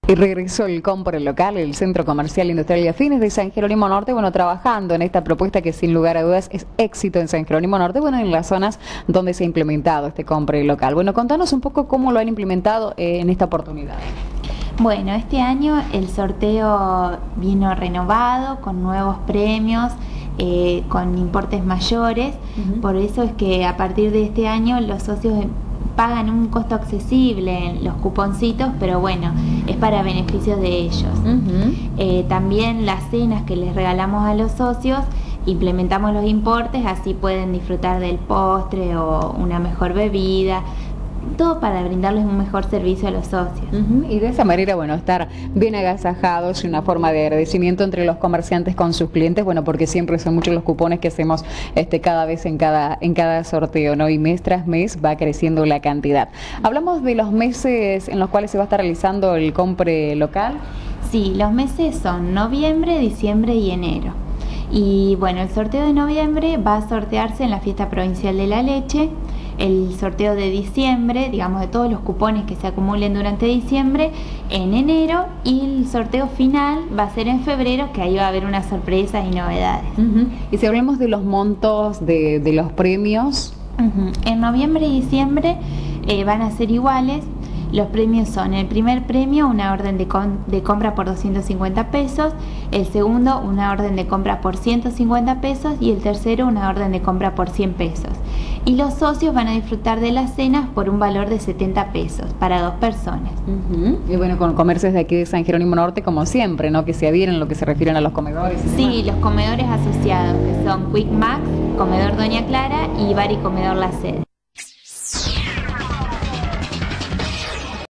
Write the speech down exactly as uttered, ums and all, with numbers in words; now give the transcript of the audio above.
Y regresó el Compre Local, el Centro Comercial Industrial y Afines de San Jerónimo Norte, bueno, trabajando en esta propuesta que sin lugar a dudas es éxito en San Jerónimo Norte, bueno, en las zonas donde se ha implementado este Compre Local. Bueno, contanos un poco cómo lo han implementado eh, en esta oportunidad. Bueno, este año el sorteo vino renovado, con nuevos premios, eh, con importes mayores, uh-huh. Por eso es que a partir de este año los socios pagan un costo accesible en los cuponcitos, pero bueno, es para beneficios de ellos. Uh-huh. eh, también las cenas que les regalamos a los socios, implementamos los importes, así pueden disfrutar del postre o una mejor bebida, todo para brindarles un mejor servicio a los socios. Uh-huh. Y de esa manera, bueno, estar bien agasajados y una forma de agradecimiento entre los comerciantes con sus clientes, bueno, porque siempre son muchos los cupones que hacemos este cada vez en cada en cada sorteo, ¿no? Y mes tras mes va creciendo la cantidad. Hablamos de los meses en los cuales se va a estar realizando el Compre Local. Sí, los meses son noviembre, diciembre y enero. Y bueno, el sorteo de noviembre va a sortearse en la Fiesta Provincial de la Leche. El sorteo de diciembre, digamos de todos los cupones que se acumulen durante diciembre, en enero, y el sorteo final va a ser en febrero, que ahí va a haber unas sorpresas y novedades. Uh-huh. Y si hablamos de los montos de, de los premios. Uh-huh. En noviembre y diciembre eh, van a ser iguales. Los premios son: el primer premio, una orden de, com de compra por doscientos cincuenta pesos, el segundo, una orden de compra por ciento cincuenta pesos, y el tercero, una orden de compra por cien pesos. Y los socios van a disfrutar de las cenas por un valor de setenta pesos para dos personas. Uh-huh. Y bueno, con comercios de aquí de San Jerónimo Norte, como siempre, ¿no? Que se adhieren lo que se refieren a los comedores. Sí, los comedores asociados, que son Quick Max, Comedor Doña Clara y Bar y Comedor La Sede.